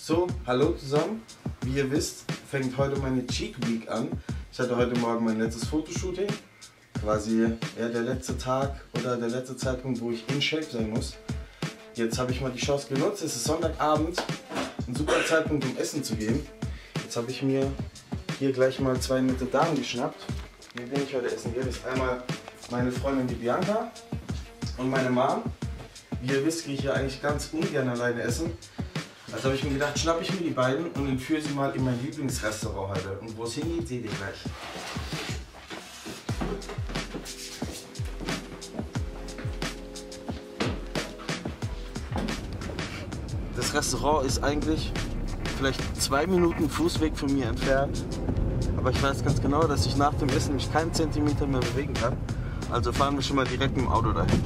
So, hallo zusammen. Wie ihr wisst, fängt heute meine Cheat Week an. Ich hatte heute Morgen mein letztes Fotoshooting. Quasi der letzte Tag oder der letzte Zeitpunkt, wo ich in Shape sein muss. Jetzt habe ich mal die Chance genutzt. Es ist Sonntagabend, ein super Zeitpunkt, um essen zu gehen. Jetzt habe ich mir hier gleich mal zwei nette Damen geschnappt, mit denen ich heute essen gehe. Das ist einmal meine Freundin, die Bianca, und meine Mom. Wie ihr wisst, gehe ich ja eigentlich ganz ungern alleine essen. Also habe ich mir gedacht, schnappe ich mir die beiden und entführe sie mal in mein Lieblingsrestaurant heute. Und wo es hingeht, seht ihr gleich. Das Restaurant ist eigentlich vielleicht 2 Minuten Fußweg von mir entfernt. Aber ich weiß ganz genau, dass ich nach dem Essen mich keinen Zentimeter mehr bewegen kann. Also fahren wir schon mal direkt mit dem Auto dahin.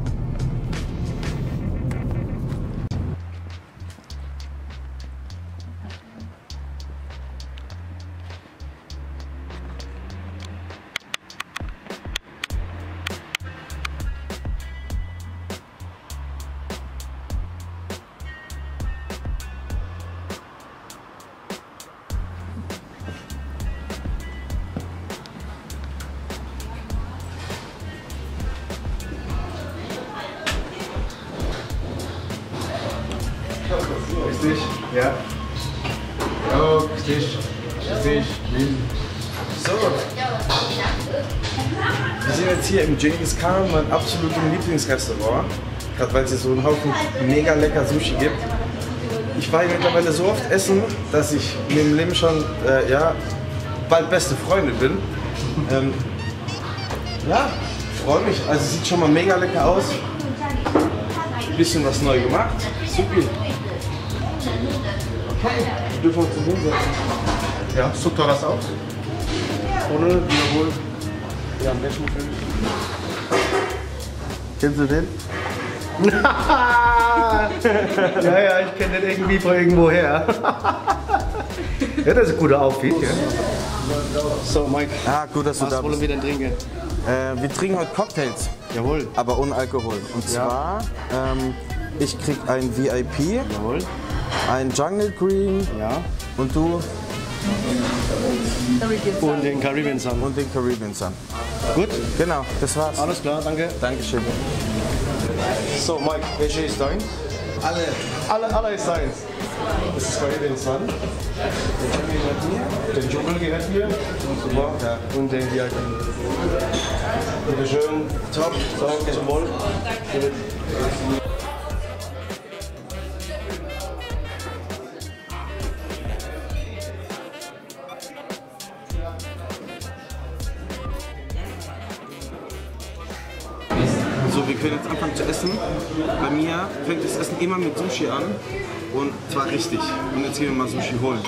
Grüß dich. Ja. Hallo, grüß dich. Grüß dich. So, wir sind jetzt hier im Genghis Khan, mein absolutes Lieblingsrestaurant. Gerade weil es hier so einen Haufen mega lecker Sushi gibt. Ich war hier mittlerweile so oft essen, dass ich mit dem Leben schon bald beste Freunde bin. Ja, freue mich. Also sieht schon mal mega lecker aus. Bisschen was neu gemacht. Super. Okay, wir dürfen uns hinsetzen. Ja, sucht doch was aus. Ohne wiederholen. Ja, am besten Film. Kennst du den? ja, ich kenne den irgendwie von irgendwoher. Ja, das ist ein guter Outfit, ja. So, Mike, Gut, dass du da was wollen bist. wir denn trinken? Wir trinken heute Cocktails, Jawohl. aber ohne Alkohol. Und zwar, ich krieg ein VIP, Jawohl. ein Jungle Green Ja. und du Und den Caribbean Sun. und den Caribbean Sun. Gut, Genau, das war's. alles klar, danke. Dankeschön. So, Mike, welche ist dein? Alle ist deins. Das ist Caribbean Sun. Der Dschungel gehört mir. Super. Ja. Und den VIP. Bitte schön. Top, So, zum Wohl. So, wir können jetzt anfangen zu essen. Bei mir fängt das Essen immer mit Sushi an. Und zwar richtig. Und jetzt gehen wir mal Sushi holen.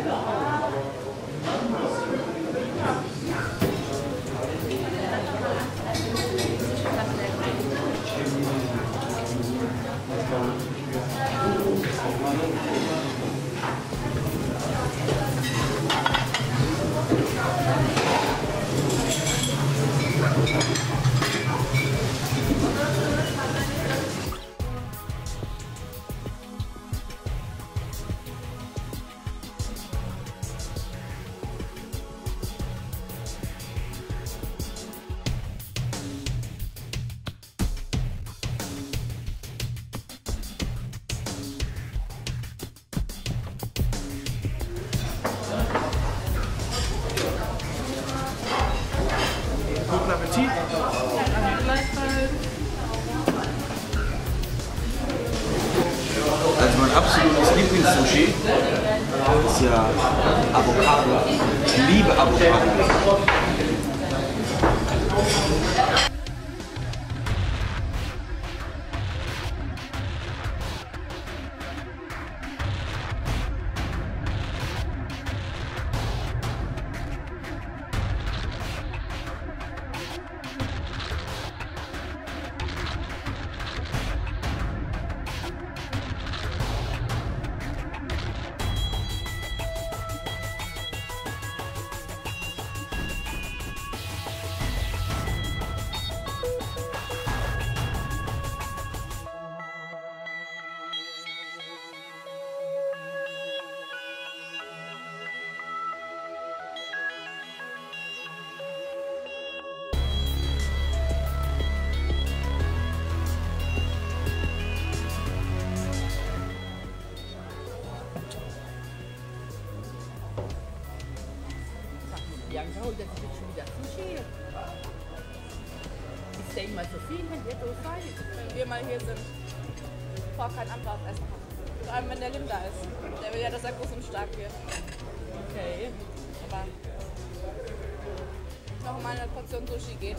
Guten Appetit! Also mein absolutes Lieblingssushi ist ja Avocado. Ich liebe Avocado. Bianca holt jetzt schon wieder Sushi. Ich denke mal, so viel könnt ihr so sein, wenn wir mal hier sind. Ich brauche kein anderes Essen. Vor allem, wenn der Lim da ist. Der will ja, dass er groß und stark wird. Okay. Aber noch mal eine Portion Sushi geht.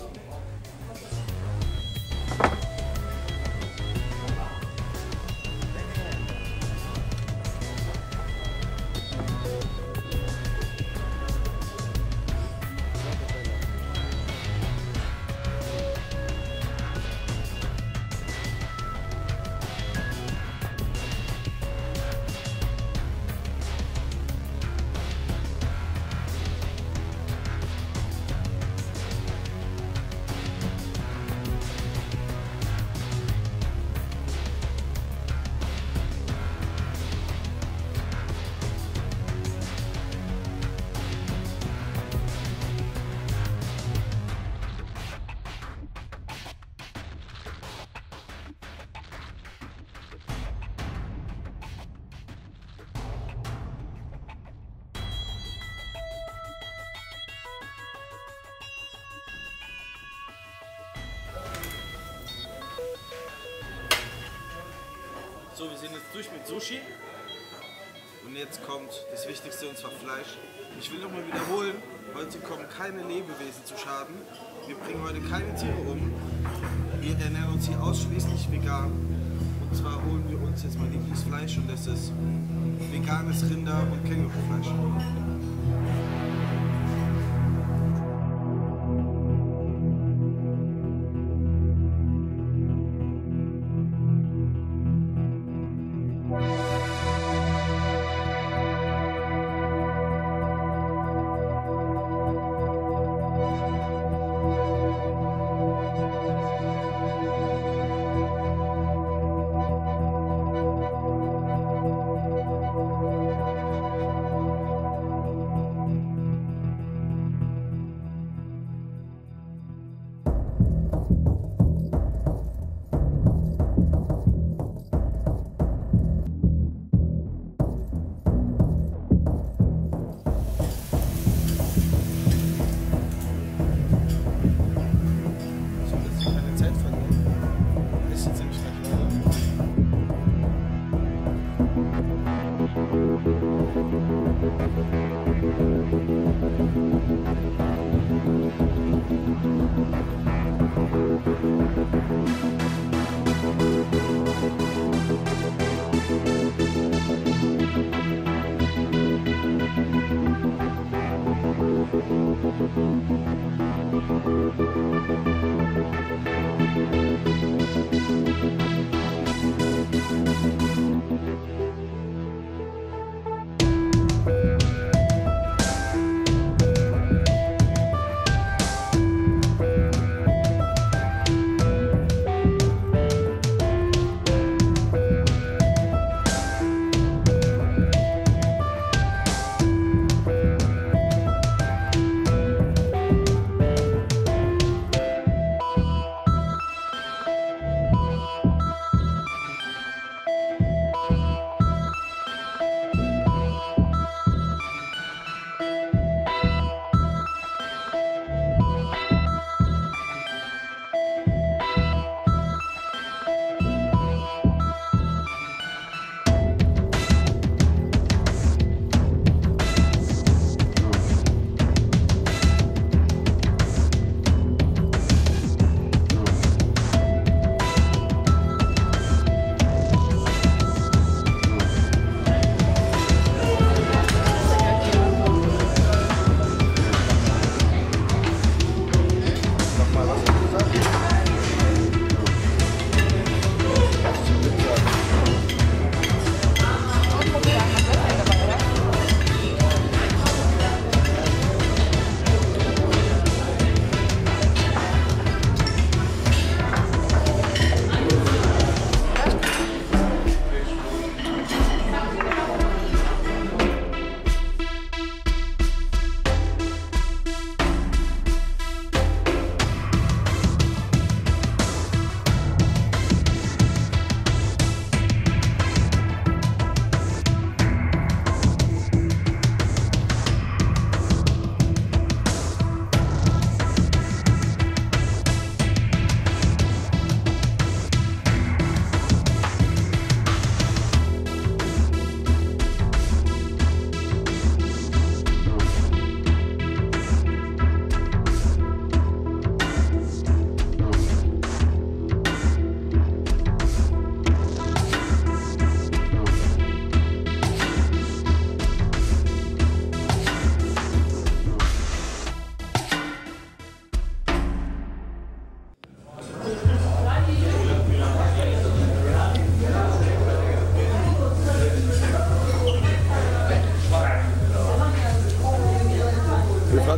So, wir sind jetzt durch mit Sushi und jetzt kommt das Wichtigste, und zwar Fleisch. Ich will nochmal wiederholen, heute kommen keine Lebewesen zu Schaden. Wir bringen heute keine Tiere um. Wir ernähren uns hier ausschließlich vegan. Und zwar holen wir uns jetzt mein Lieblingsfleisch, und das ist veganes Rinder- und Kängurufleisch.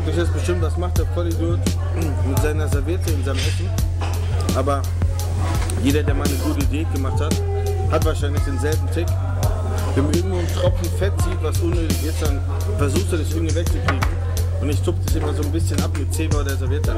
fragt euch jetzt bestimmt, was macht der Vollidiot mit seiner Serviette in seinem Essen. Aber jeder, der mal eine gute Diät gemacht hat, hat wahrscheinlich denselben Tick. Wenn man irgendwo einen Tropfen Fett sieht, was unnötig ist, dann versucht er das irgendwie wegzukriegen. Und ich tupfe das immer so ein bisschen ab mit Zebra oder Serviette.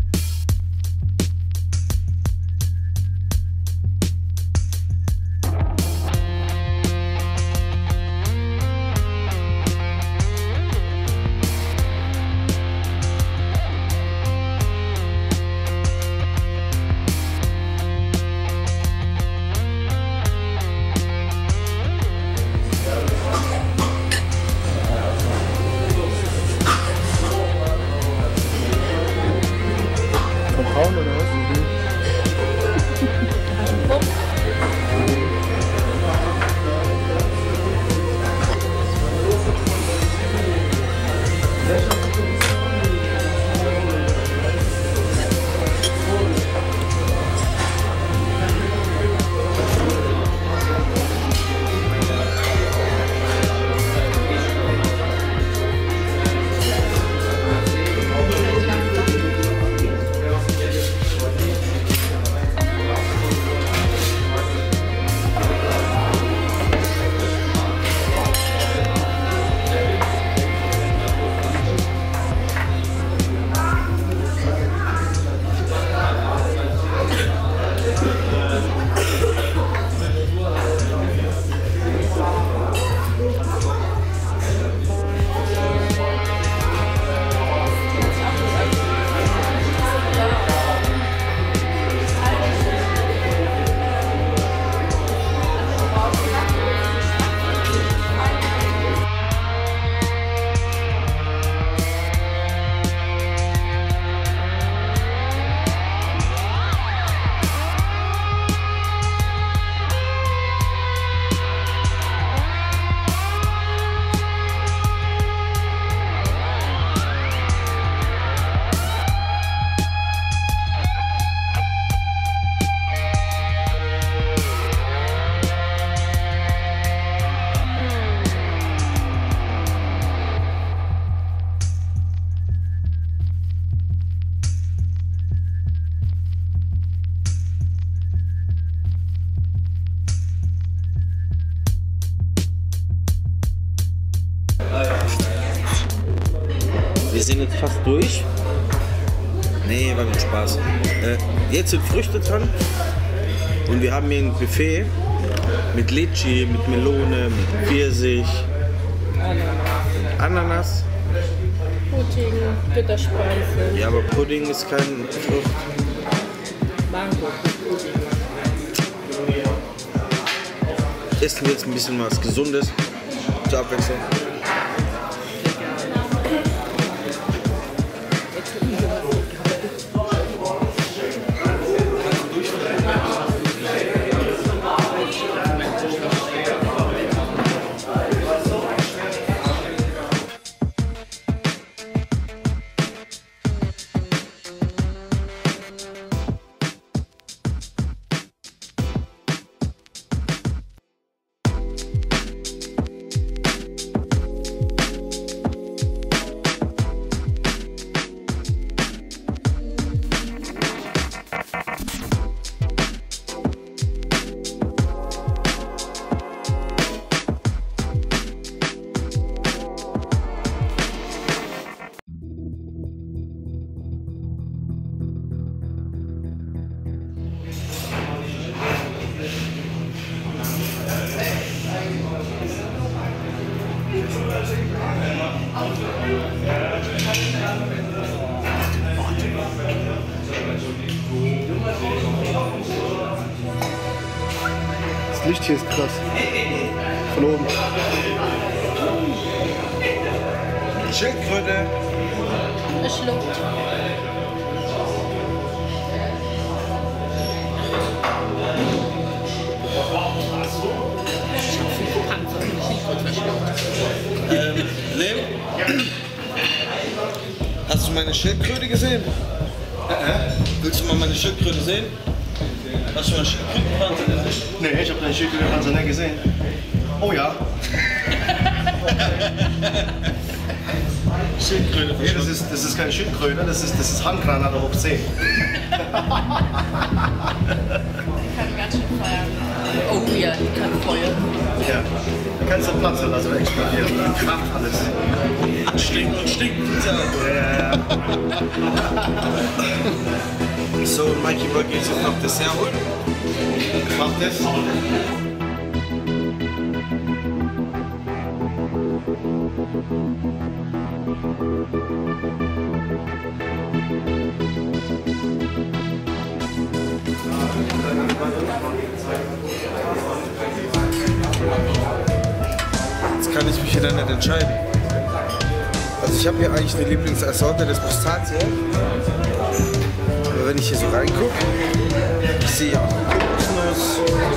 Wir sind jetzt fast durch. Nee, war nur Spaß. Jetzt sind Früchte dran. Und wir haben hier ein Buffet mit Litchi, mit Melone, mit Pfirsich, Ananas. Pudding, Bitterspeise. Ja, aber Pudding ist kein Frucht. Mango. Essen wir jetzt ein bisschen was Gesundes zur Abwechslung. Das Licht hier ist krass. Von oben. Schildkröte. Es schluckt. Lem? Hast du meine Schildkröte gesehen? Willst du mal meine Schildkröte sehen? Hast du mal Schildkrötenpanzer gesehen? Nee, ich habe deine Schildkrötenpanzer nicht gesehen. Oh ja. Schildkröte. Nee, das ist keine Schildkröte, das ist Handgranate hoch 10. Kann ganz schön feuern. Oh ja, die kann feuern. Ja. Da kannst du platzen lassen, explodieren. Dann kracht alles. Stinkt und stinkt. Ja. So, Mikey wollte jetzt noch Dessert holen. Mach das. Jetzt kann ich mich wieder nicht entscheiden. Also ich habe hier eigentlich eine Lieblingssorte, das Pistazie. Aber wenn ich hier so reingucke, ich sehe auch Kokosnuss.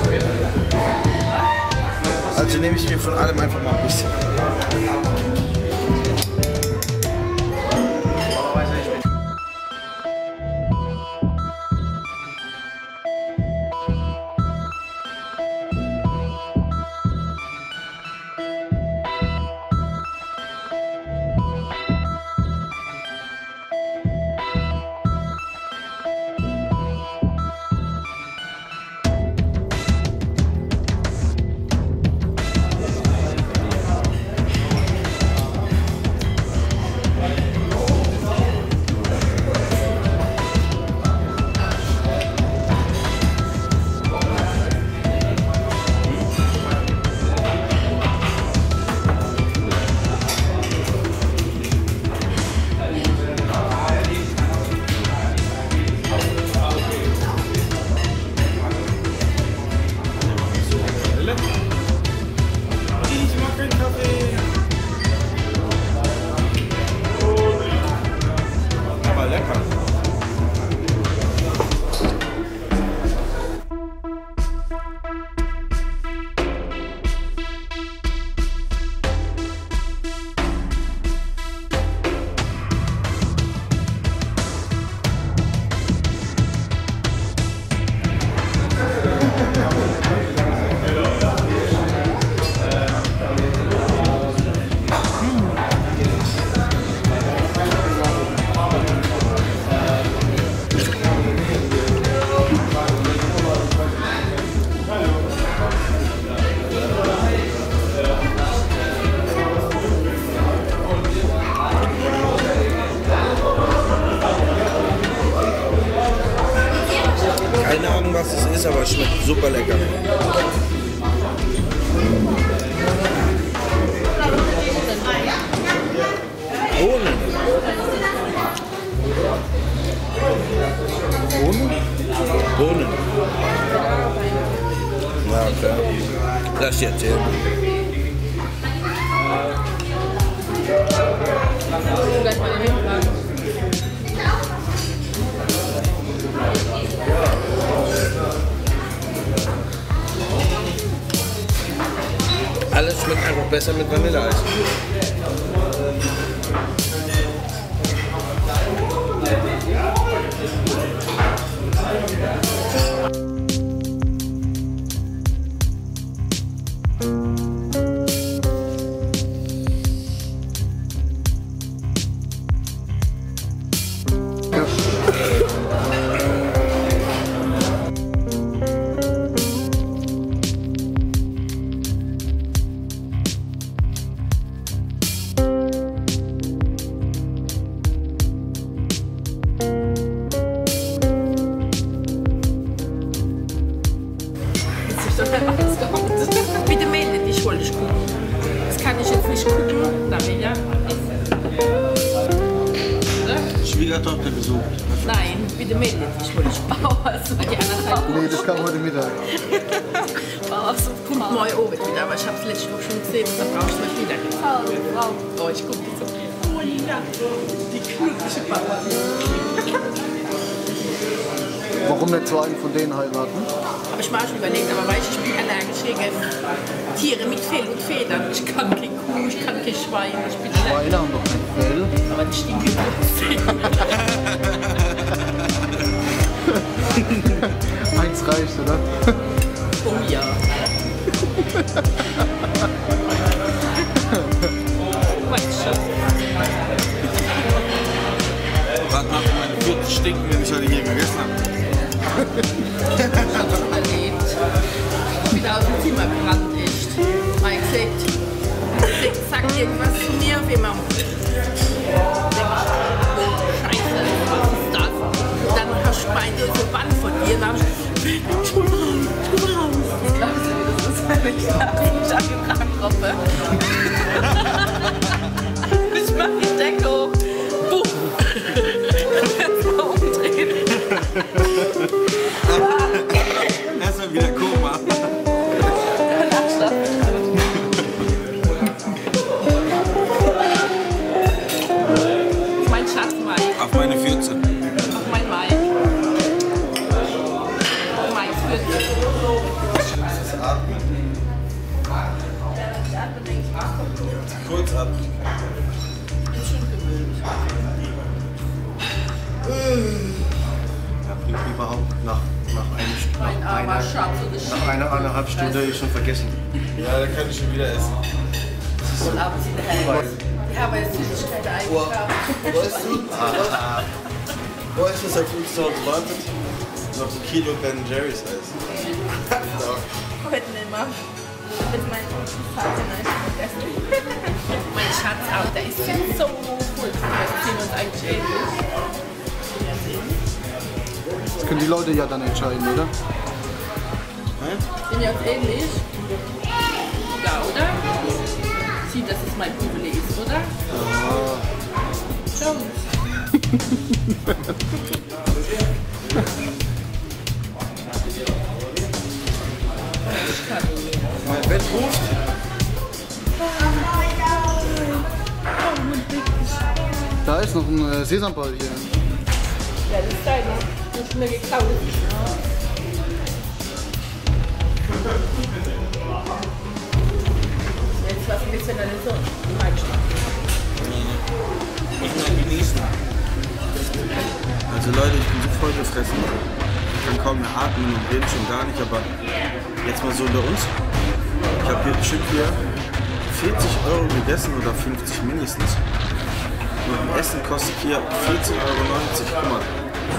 Also nehme ich mir von allem einfach mal ein bisschen. Keine Ahnung, was es ist, aber es schmeckt super lecker. Bohnen. Bohnen? Bohnen. Na, okay. Lass dir erzählen. Gleich mal den Hinfragen. Alles schmeckt einfach besser mit Vanilleeis. Bitte melde dich, wollte ich gucken. Das kann ich jetzt nicht gucken. Daria. Schwiegertochter besucht. Nein, bitte melde dich, wollte ich. Also, die anderthalb Nee, das kam heute Mittag. Also, kommt neu oben wieder, aber ich habe es letzte Woche schon gesehen, da brauche ich mal wieder. Oh, ich gucke jetzt so. Oh ja, die knutschige Papa. Warum nicht so einen von denen heiraten? Habe ich mal schon überlegt, aber weil ich bin allergisch gegen Tiere mit Fell und Federn. Ich kann kein Kuh, ich kann kein Schwein, ich bin allergisch. Schweine haben doch kein Fell. Aber die stinken gut. Eins reicht, oder? Oh ja. irgendwas zu mir, wie man Scheiße, was ist das? Und dann hast du meine so Band von dir, dann tu raus. Was glaubst du, das ist, wenn ich da in Krankenroppe? Ich mach die Decke hoch. Buh. Jetzt mal umdrehen. Erstmal wieder Koma. Mein Schatz Mike. Auf meine 14. Auf mein Mike. Mike's 14. Atmen. Kurz atmen. Ja, bringt überhaupt nach einer anderthalb Stunde ist schon vergessen. Ja, da kann ich schon wieder essen. Und abends in der Hälfte. Ja, weil es Süßigkeit eingekauft. Weißt du, was auf uns zu Hause wartet? Noch ein Kilo Ben Jerry's Eis. Heute nicht mehr. Mit meinem Vater essen. Mein Schatz auch, der ist so cool. Wir sehen uns eigentlich ähnlich. Das können die Leute ja dann entscheiden, oder? Sind wir uns ähnlich? Ja, oder? Sieh, dass es mein Privileg ist, oder? Ja. Schon. Mein Bett ruft. Da ist noch ein Sesamball hier. Ja, das ist deine. Das ist mir geklaut. Jetzt was ein bisschen deine so Ich kann genießen. Also Leute, ich bin so voll gefressen. Ich kann kaum mehr atmen und reden schon gar nicht, aber jetzt mal so unter uns. Ich habe hier bestimmt hier 40 € gegessen oder 50 mindestens. Und ein Essen kostet hier 14,90 €. Guck mal.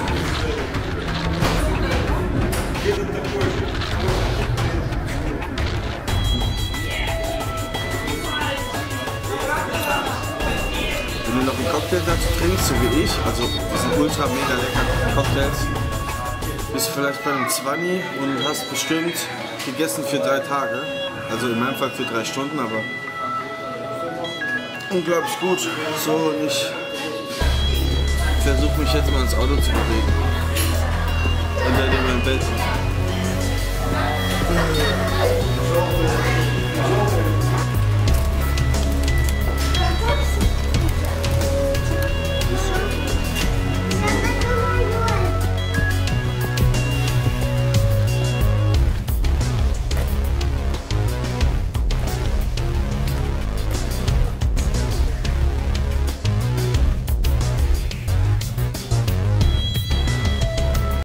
Wenn du noch einen Cocktail dazu trinkst, so wie ich, also das sind ultra mega lecker Cocktails, bist du vielleicht bei einem 20 und hast bestimmt gegessen für 3 Tage. Also in meinem Fall für 3 Stunden, aber unglaublich gut. So, und ich versuche mich jetzt mal ins Auto zu bewegen. Und dann in mein Bett.